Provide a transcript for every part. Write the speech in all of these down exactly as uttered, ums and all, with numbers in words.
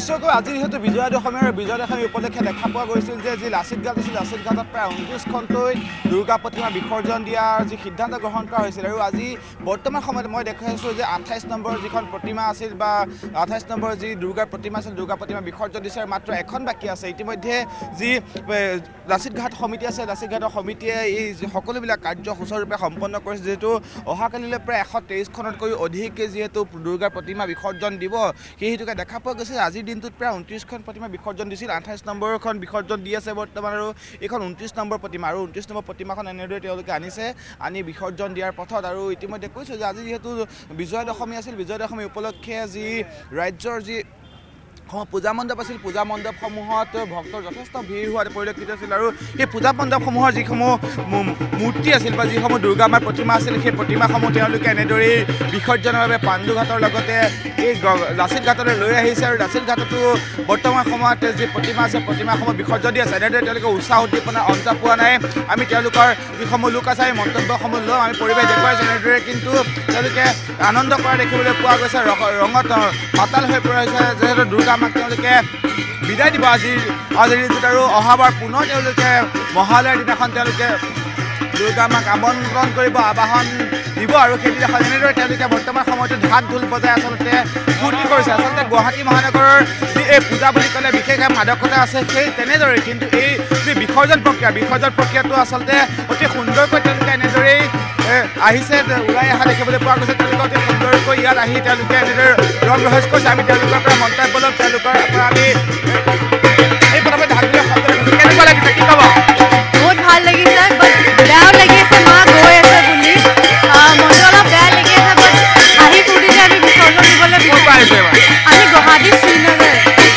নিশ্চয়কৈ আজি যেহেতু বিজয়া দশমী আৰু বিজয়া দশমী উপলক্ষে দেখা পোৱা গৈছিল যে যি লাচিত ঘাট আছিল লাচিত ঘাটত প্ৰায় ঊনত্ৰিছখনকৈ দুৰ্গা প্ৰতিমা বিসৰ্জন দিয়াৰ যি সিদ্ধান্ত গ্ৰহণ কৰা হৈছিল আৰু আজি বৰ্তমান সময়ত মই দেখাইছোঁ যে আঠাইছ নম্বৰ যিখন প্ৰতিমা আছিল বা আঠাইছ নম্বৰ যি দুৰ্গাৰ প্ৰতিমা আছিল দুৰ্গা প্ৰতিমা বিসৰ্জন দিছে মাত্ৰ এখন বাকী আছে ইতিমধ্যে যি লাচিত ঘাট সমিতি আছে লাচিত ঘাটৰ সমিতিয়ে এই সকলোবিলাক কাৰ্য সুচাৰুৰূপে সম্পন্ন কৰিছে যিহেতু অহাকালিলৈ প্ৰায় এশ তেইছখনতকৈ অধিক যিহেতু দুৰ্গাৰ প্ৰতিমা বিসৰ্জন দিব সেই হেতুকে দেখা পোৱা গৈছে আজিৰ দিনটোত প্ৰায় ঊনত্ৰিছখন প্ৰতিমা বিসৰ্জন দিছিল আঠাইছ নম্বৰখন বিসৰ্জন দি আছে বৰ্তমান আৰু এইখন ঊনত্ৰিছ নম্বৰ প্ৰতিমা আৰু ঊনত্ৰিছ নম্বৰ প্ৰতিমাখন এনেদৰে তেওঁলোকে আনিছে আনি বিসৰ্জন দিয়াৰ পথত আৰু ইতিমধ্যে কৈছোঁ যে আজি যিহেতু বিজয়া দশমী আছিল বিজয়া দশমী উপলক্ষে যি ৰাজ্যৰ যি পূজা মণ্ডপ আছিল পূজা মণ্ডপসমূহত ভক্তৰ যথেষ্ট ভিৰ হোৱা পৰিলক্ষিত আছিল আৰু সেই পূজা মণ্ডপসমূহৰ যিসমূহ মূৰ্তি আছিল বা যিসমূহ দুৰ্গা মাৰ প্ৰতিমা আছিল সেই প্ৰতিমাসমূহ তেওঁলোকে এনেদৰেই বিসৰ্জনৰ বাবে পাণ্ডুঘাটৰ লগতে এই লাচিত ঘাটলৈ লৈ আহিছে আৰু লাচিত ঘাটতো বৰ্তমান সময়ত যি প্ৰতিমা আছে প্ৰতিমাসমূহ বিসৰ্জন দি আছে এনেদৰে তেওঁলোকে উৎসাহ উদ্দীপনা অন্ত পোৱা নাই আমি তেওঁলোকৰ যিসমূহ লোক আছে আমি মন্তব্যসমূহ লওঁ আমি পৰিৱেশ দেখুৱাইছোঁ এনেদৰে কিন্তু তেওঁলোকে আনন্দ কৰা দেখিবলৈ পোৱা গৈছে ৰঙত পাতাল হৈ পৰা হৈছে যিহেতু দুৰ্গা আমাক তেওঁলোকে বিদায় দিব আজিৰ আজিৰ দিনটোত আৰু অহাবাৰ পুনৰ তেওঁলোকে মহালয়াৰ দিনাখন তেওঁলোকে দুৰ্গা মাক আমন্ত্ৰণ কৰিব আবাহন দিব আৰু সেইদিনাখন এনেদৰে তেওঁলোকে বৰ্তমান সময়তো ঢাক ঢোল বজাই আচলতে ফূৰ্তি কৰিছে আচলতে গুৱাহাটী মহানগৰৰ যি এই পূজা বুলি ক'লে বিশেষ মাদকতা আছে সেই তেনেদৰে কিন্তু এই যি বিসৰ্জন প্ৰক্ৰিয়া বিসৰ্জন প্ৰক্ৰিয়াটো আচলতে অতি সুন্দৰকৈ তেওঁলোকে এনেদৰেই আহিছে ওলাই অহা দেখিবলৈ পোৱা গৈছে তেওঁলোকে অতি সুন্দৰকৈ ইয়াত আহি তেওঁলোকে এনেদৰে ৰং ৰহস্য কৰিছে আমি তেওঁলোকৰ পৰা মন্তব্য ল'ম তেওঁলোকৰ পৰা আমি এই প্ৰথমে ঢাক ঢোলৰ শব্দ কেনেকুৱা লাগিছে কি ক'ব বহুত ভাল লাগিছে বেয়াও লাগি আছে মা গৈ আছে বুলি মনটো অলপ বেয়া লাগি আছে বাট আহি ফূৰ্তিতে আমি বিসৰ্জন দিবলৈ বিচাৰিছোঁ আমি গুৱাহাটী শ্ৰীনগৰ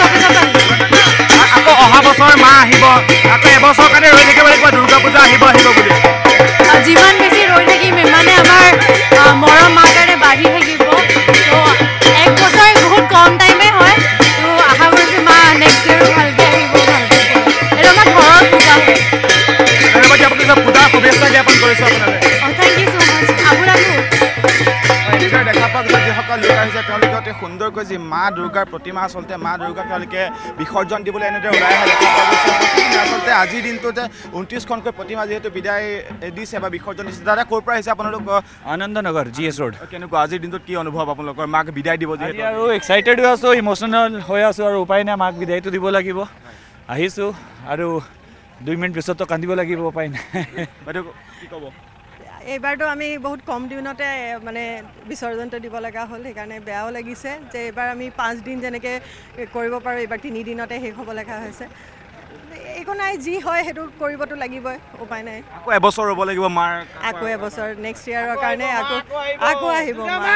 আকৌ অহা বছৰ মা আহিব আকৌ এবছৰ কাৰণে ৰৈ থাকিব লাগিব দুৰ্গা পূজা আহিব আহিব বুলি যিমান বেছি ৰৈ থাকিম ইমানে আমাৰ মৰম মাৰ কাৰণে বাঢ়ি থাকিব তো এক বছৰ বহুত কম টাইমে হয় তো আশা কৰিছোঁ মা নেক্সট ইয়েৰো ভালকৈ আহিব ভালকৈ এইটো আমাৰ ঘৰৰ পূজা হয় পূজাৰ শুভেচ্ছা জ্ঞাপন কৰিছোঁ আপোনালোকে থেংক ইউ ছ' মাছ আপোনাকো এনেদৰে দেখা পোৱা গৈছে যিসকল লোক আহিছে তেওঁলোকে অতি সুন্দৰকৈ যি মা দুৰ্গাৰ প্ৰতিমা আচলতে মা দুৰ্গাক তেওঁলোকে বিসৰ্জন দিবলৈ এনেদৰে ওলাই অহা দেখা পোৱা গৈছে আচলতে আজিৰ দিনটোতে ঊনত্ৰিছখনকৈ প্ৰতিমা যিহেতু বিদায় দিছে বা বিসৰ্জন দিছে দাদা ক'ৰ পৰা আহিছে আপোনালোক আনন্দনগৰ জি এছ ৰোড কেনেকুৱা আজিৰ দিনটোত কি অনুভৱ আপোনালোকৰ মাক বিদায় দিব যিহেতু আৰু এক্সাইটেড হৈ আছোঁ ইম'চনেল হৈ আছোঁ আৰু উপায় নাই মাক বিদায়টো দিব লাগিব আহিছোঁ আৰু দুই মিনিট পিছততো কান্দিব লাগিব উপায় নাই বাইদেউ কি ক'ব এইবাৰতো আমি বহুত কম দিনতে মানে বিসৰ্জনটো দিব লগা হ'ল সেইকাৰণে বেয়াও লাগিছে যে এইবাৰ আমি পাঁচ দিন যেনেকৈ কৰিব পাৰোঁ এইবাৰ তিনিদিনতে শেষ হ'ব লগা হৈছে একো নাই যি হয় সেইটো কৰিবতো লাগিবই উপায় নাই আকৌ এবছৰ ৰ'ব লাগিব মাৰ আকৌ এবছৰ নেক্সট ইয়াৰৰ কাৰণে আকৌ আকৌ আহিব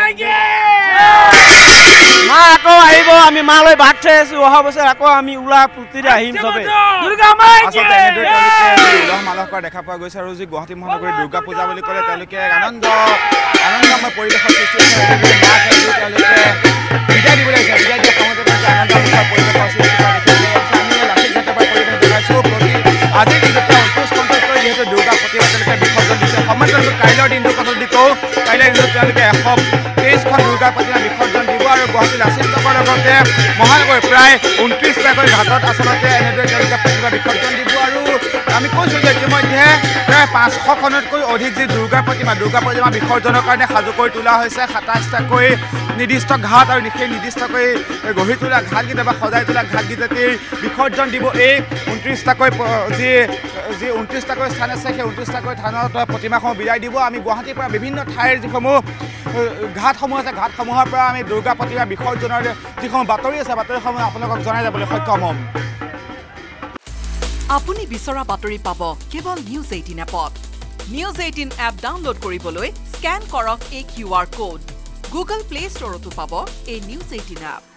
মা আকৌ আহিব আমি মালৈ ভাত খাই আছোঁ অহা বছৰ আকৌ আমি উলা পূৰ্তিৰে আহিম চবে দুৰ্গা মা আচলতে এনেদৰে তেওঁলোকে উলহ মালহ কৰা দেখা পোৱা গৈছে আৰু যি গুৱাহাটী মহানগৰীৰ দুৰ্গা পূজা বুলি ক'লে তেওঁলোকে আনন্দ আনন্দময় পৰিৱেশৰ সৃষ্টি হৈছে মাক তেওঁলোকে বিদায় দিবলৈ আহিছে বিদায় দিয়া সময়তে তেওঁলোকে আনন্দময় পৰিৱেশৰ সৃষ্টি কৰা দেখিবলৈ পাইছে আমি লাচিত ঘাটৰ পৰা পৰিৱেশ দেখাইছোঁ প্ৰতি আজিৰ দিনটোত ঊনত্ৰিছ ঘণ্টাকৈ যিহেতু দুৰ্গা প্ৰতিমা তেওঁলোকে বিসৰ্জন দিছে সময় তেওঁলোকে কাইলৈৰ দিনটোৰ কথা যদি কওঁ কাইলৈৰ দিনটোত তেওঁলোকে এশ তেইছখন দুৰ্গা প্ৰতিমা বিসৰ্জন দিব আৰু গুৱাহাটী লাচিত ঘাটৰ লগতে মহানগৰ প্ৰায় ঊনত্ৰিছটাকৈ ঘাটত আচলতে এনেদৰে তেওঁলোকে প্ৰতিমা বিসৰ্জন দিব আৰু আমি কৈছোঁ যে ইতিমধ্যে প্ৰায় পাঁচশখনতকৈ অধিক যি দুৰ্গা প্ৰতিমা দুৰ্গা প্ৰতিমা বিসৰ্জনৰ কাৰণে সাজু কৰি তোলা হৈছে সাতাইছটাকৈ নিৰ্দিষ্ট ঘাট আৰু সেই নিৰ্দিষ্টকৈ গঢ়ি তোলা ঘাটকেইটা বা সজাই তোলা ঘাটকেইটাতেই বিসৰ্জন দিব এই ঊনত্ৰিছটাকৈ যি যি ঊনত্ৰিছটাকৈ স্থান আছে সেই ঊনত্ৰিছটাকৈ স্থানত প্ৰতিমাসমূহ বিদায় দিব আমি গুৱাহাটীৰ পৰা বিভিন্ন ঠাইৰ যিসমূহ ঘাটসমূহ আছে ঘাটসমূহৰ পৰা আমি দুৰ্গা প্ৰতিমা বিসৰ্জনৰ যিসমূহ বাতৰি আছে বাতৰিসমূহ আপোনালোকক জনাই যাবলৈ সক্ষম হ'ম আপুনি বিচৰা বাতৰি পাব কেৱল নিউজ এইটিন এপত নিউজ এইটিন এপ ডাউনলোড কৰিবলৈ স্কেন কৰক এই Q R code Google Play ষ্টৰতো পাব এই নিউজ এইটিন এপ